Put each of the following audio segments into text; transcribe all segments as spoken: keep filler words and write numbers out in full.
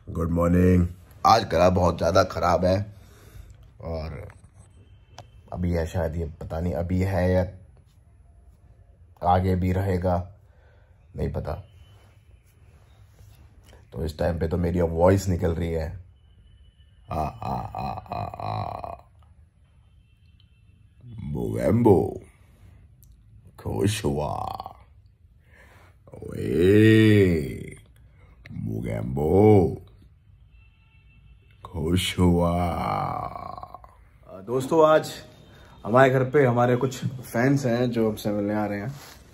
Good morning. आज गला बहुत ज़्यादा ख़राब है और अभी है, शायद ये पता नहीं अभी है या आगे भी रहेगा, नहीं पता। तो इस टाइम पे तो मेरी वॉइस निकल रही है आ आ आ आ आ मोगेम्बो खुश हुआ ओए मोगेम्बो खुश हुआ। दोस्तों आज हमारे घर पे हमारे कुछ फैंस हैं जो हमसे मिलने आ रहे हैं।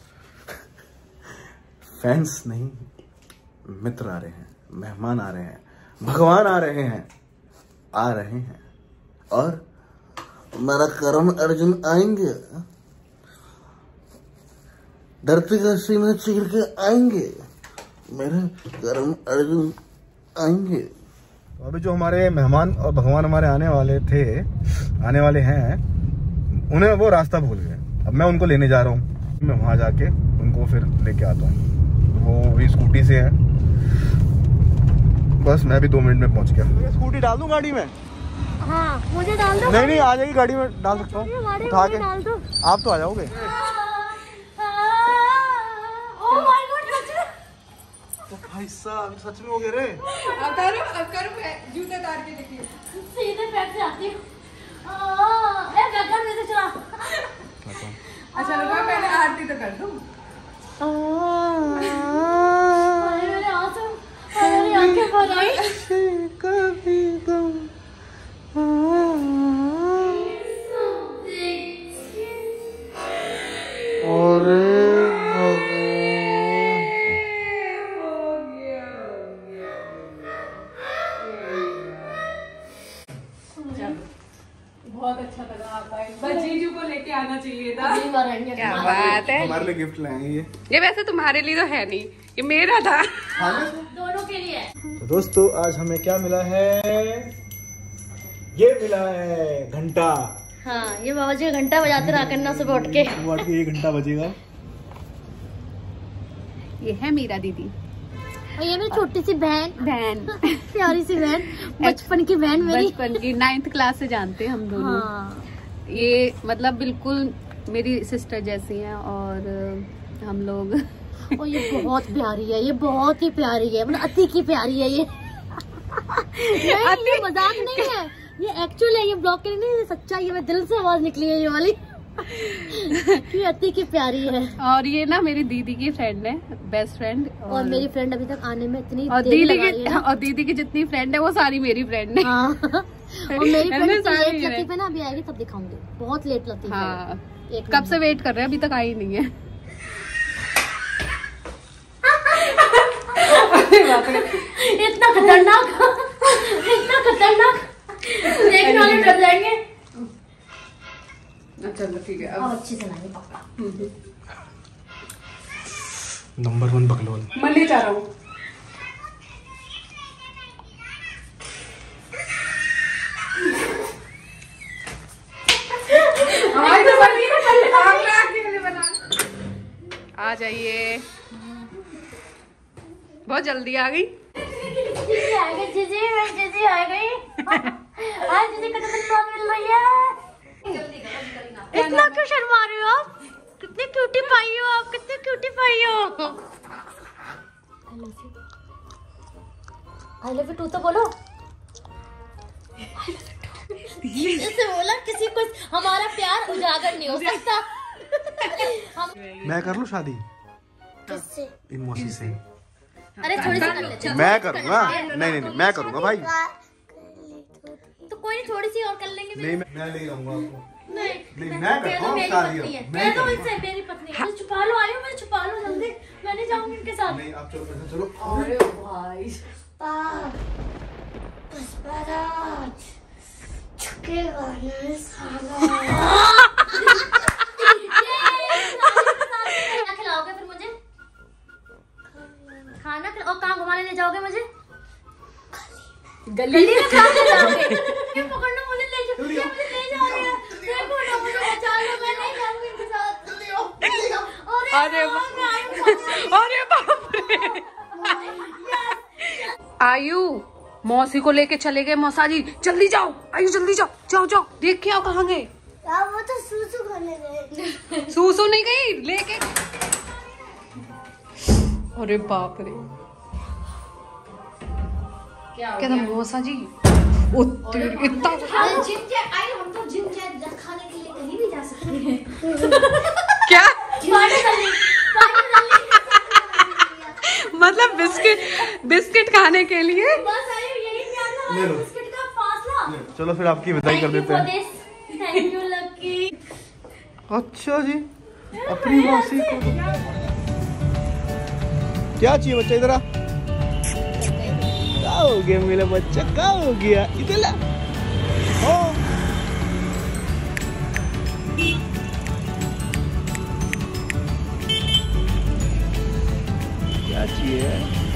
फैंस नहीं, मित्र आ रहे हैं, मेहमान आ रहे हैं, भगवान आ रहे हैं आ रहे हैं और मेरा करण अर्जुन आएंगे, धरती का सीना चीर के आएंगे, मेरे करण अर्जुन आएंगे। तो अभी जो हमारे मेहमान और भगवान हमारे आने वाले थे, आने वाले हैं, उन्हें वो रास्ता भूल गए। अब मैं उनको लेने जा रहा हूँ, मैं वहां जाके उनको फिर लेके आता हूँ। वो भी स्कूटी से है, बस मैं भी दो मिनट में पहुंच गया। स्कूटी डाल दूं गाड़ी में? हाँ, मुझे डाल दो। नहीं नहीं, आ जाएगी गाड़ी में, डाल सकता हूँ उठा के। आप तो आ जाओगे। तो भाई साहब सच में हो गए रे। अब तारो, अब करो, जूते तार के देखिए। सीधे पैर से आती हूँ। ए गगन में से चला। अच्छा रुको, पहले आरती तो कर दूं। अरे मेरे आंसू, मेरी आंखें भर आई। कभी तुम बहुत अच्छा लगा आपका, बस जीजू को लेके आना चाहिए था। क्या बात है, हमारे लिए गिफ्ट लाएंगे ये। ये वैसे तुम्हारे लिए तो है नहीं, ये मेरा था। दोनों के लिए। तो दोस्तों आज हमें क्या मिला है? ये मिला है घंटा। हाँ, ये बाबा जी का घंटा बजाते रहा करना सुबह उठ के। उठ के ये घंटा बजेगा। ये है मीरा दीदी और ये मेरी छोटी सी बहन बहन प्यारी सी बहन, बचपन की बहन मेरी। बचपन की नाइन्थ क्लास से जानते हैं हम दोनों। हाँ। ये मतलब बिल्कुल मेरी सिस्टर जैसी हैं और हम लोग। और ये बहुत प्यारी है, ये बहुत ही प्यारी है, मतलब अति की प्यारी है ये। नहीं, ये मजाक नहीं है, ये एक्चुअल है, ये ब्लॉग के लिए नहीं, ये सच्चाई है, मैं दिल से आवाज निकली है ये वाली। ये अति की प्यारी है। और ये ना मेरी दीदी की फ्रेंड है, बेस्ट फ्रेंड। और, और मेरी फ्रेंड अभी तक आने में इतनी और दीदी की और दीदी की जितनी फ्रेंड है वो सारी मेरी फ्रेंड है। हाँ। और मेरी फ्रेंड लेट लतीफ है ना, अभी आएगी तब दिखाऊंगी, बहुत लेट लतीफ है। हाँ, कब से वेट कर रहे हैं, अभी तक आई नहीं है। इतना खतरनाक, इतना खतरनाक, देखने वाले डर जाएंगे। चलो ठीक है, अब अच्छी से लाएंगे पक्का। नंबर वन बकलोल। मैं ले जा रहा हूँ। आ जाइए, बहुत जल्दी आ गई। जीजी आ गई, जीजी जीजी आ गई। आज जीजी का जन्मदिन मिल रही है। इतना क्यों शर्मा रहे हो आप? कितनी क्यूटी पाई हो आप, कितनी क्यूटी पाई हो। आई लव यू टू तो बोलो। जैसे बोला किसी को हमारा प्यार उजागर नहीं हो सकता। हम... मैं कर लूं शादी किससे? इन मौसी से। अरे थोड़ी सी कर लेते हैं। मैं करूंगा। नहीं नहीं नहीं, मैं करूंगा भाई। तो कोई नहीं, थोड़ी सी और कर लेंगे। नहीं मैं, मैं ले जाऊंगा आपको। नहीं, नहीं मैं करता हूँ शादी। मैं तो इनसे मेरी पत्नी है। छुपा लो, आयो मैं छुपा लो जल्दी, मैं नहीं जाऊंगी इनके साथ। नहीं आप चलो, पैसा चलो। अरे भाई पुष्पराज छुकेगा नहीं साला। क्या खिलाओगे फिर मुझे? खाना खिला और कहाँ घुमाने ले जाओगे मुझे? गली में कहाँ ले जाओगे? ये पकड़ना मुझे, ले जाओ, ये मुझे ले जा रहे हैं। देखो ना मुझे बचा लो, मैं नहीं जाऊंगी इनके साथ। अरे अरे बाप रे। आयु मौसी को लेके चले गए मौसा जी। जल्दी जाओ, आइए जल्दी जाओ, जाओ जाओ देख के आओ कहाँ गए। वो तो सूसू करने गए। सूसू नहीं गई लेके। अरे बाप रे, क्या कहता मौसा जी इतना जिम आई, हम तो जिम खाने के लिए कहीं भी जा सकते हैं। क्या मतलब बिस्किट बिस्किट खाने के लिए। बस यही प्यार है, बिस्किट का फासला। चलो फिर आपकी विदाई कर देते हैं। Thank you Lucky. अच्छा जी, अपनी मौसी को क्या चाहिए बच्चा? इधर आ। क्या हो गया मेरा बच्चा, क्या हो गया? इधर ला। ओ क्या चाहिए?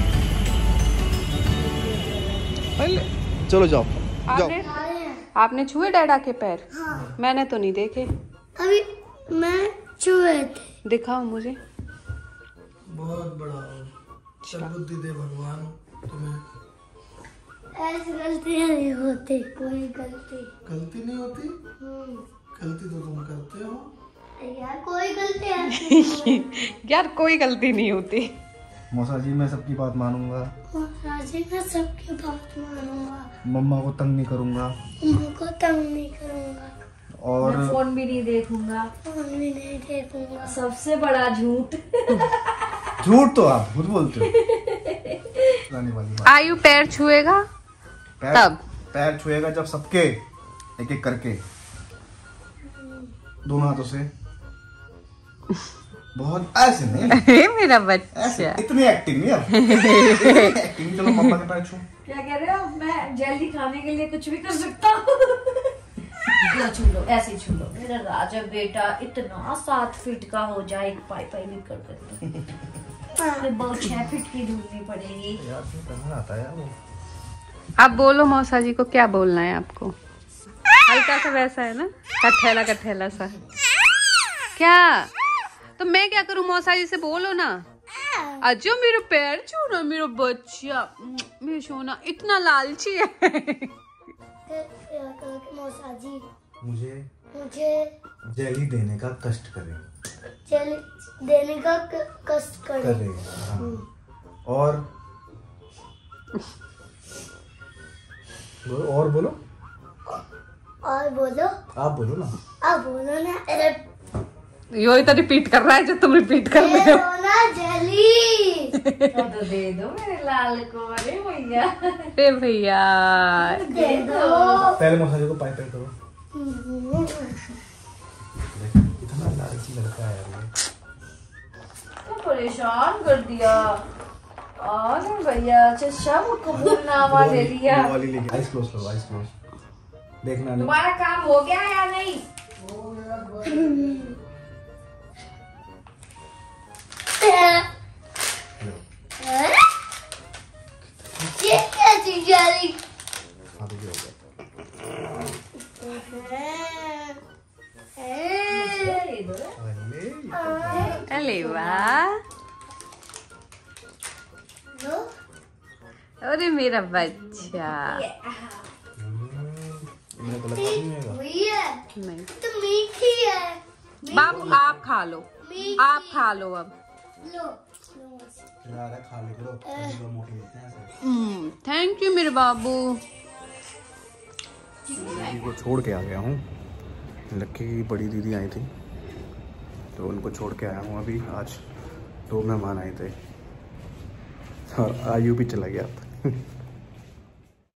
पहले चलो जाओ जाओ। आपने आपने छुए डैडा के पैर? हाँ। मैंने तो नहीं देखे। अभी मैं छुए थे। दिखाओ मुझे। बहुत बड़ा बुद्धि दे भगवान तुम्हें। ऐसी गलतियां नहीं होती, कोई गलती गलती नहीं होती। गलती तो तुम करते हो यार, कोई गलती ऐसी यार कोई गलती नहीं होती। मौसा जी मैं सबकी बात मानूंगा। राजी मैं सबकी बात मानूंगा। मम्मा को तंग नहीं करूंगा। मम्मा को तंग नहीं करूंगा। और फोन भी नहीं देखूंगा। फोन भी नहीं देखूंगा। सबसे बड़ा झूठ। झूठ तो आप खुद बोलते हो। वाली बात। आयु पैर छुएगा पैर, तब पैर छुएगा जब सबके एक एक करके दोनों हाथों से। बहुत ऐसे नहीं मेरा ऐसे, बच्चा। इतनी एक्टिंग नहीं यार। एक्टिंग। चलो मम्मा के पैर छू। क्या कह रहे हो? मैं जल्दी खाने के लिए कुछ भी कर सकता हूँ। छू लो, ऐसे छू लो। मेरा राजा बेटा इतना सात फीट का हो जाए, एक पाई पाई भी कर करके बहुत छह फीट की ढूंढनी पड़ेगी। यार करना आता है वो। आप बोलो मौसा जी को, क्या बोलना है आपको? हल्का सा वैसा है ना, कठेला कठेला सा। क्या तो मैं क्या करूं? मौसा जी से बोलो ना। अजो मेरे पैर छूना, मेरा बच्चा, मेरा सोना इतना लालची है। मौसा जी मुझे मुझे जेली देने का कष्ट करे। जेली देने का कष्ट करे, करे। हाँ। और बोलो, और बोलो, और बोलो। आप बोलो ना। अब बोलो ना। अरे यो ही तो रिपीट कर रहा है जो तुम रिपीट कर रहे हो ना। जेली तो दे दो मेरे लाल को। अरे भैया, अरे भैया दे दो। पहले मौसा जी को पाई पाई करो। इतना लालची लड़का है यार ये। तो परेशान कर दिया। अरे भैया, अच्छा सब कबूलनामा ले लिया। वो वाली लेके आइस क्लोज करो, आइस क्लोज। देखना नहीं। तुम्हारा काम हो गया या नहीं? ये क्या चीज आ रही? अभी हो गया। अरे वाह, अरे मेरा बच्चा। नहीं तो मीठी है। बाबू आप खा लो, आप खा लो अब। लो खा ले करो, मोटी होते हैं। थैंक यू मेरे बाबू। दीदी को छोड़ के आ गया हूँ। लक्की की बड़ी दीदी आई थी तो उनको छोड़ के आया हूँ अभी। आज दो मेहमान आए थे और आयु भी चला गया था।